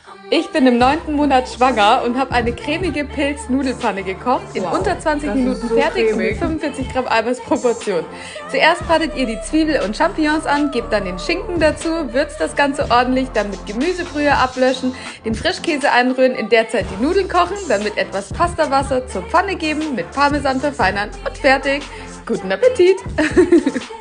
Ich bin im 9. Monat schwanger und habe eine cremige Pilz-Nudelpanne gekocht, in unter 20 Minuten so fertig und cremig. mit 45 Gramm Eiweißproportion. Zuerst bratet ihr die Zwiebel und Champignons an, gebt dann den Schinken dazu, würzt das Ganze ordentlich, dann mit Gemüsebrühe ablöschen, den Frischkäse einrühren, in der Zeit die Nudeln kochen, dann mit etwas Pastawasser zur Pfanne geben, mit Parmesan verfeinern und fertig. Guten Appetit!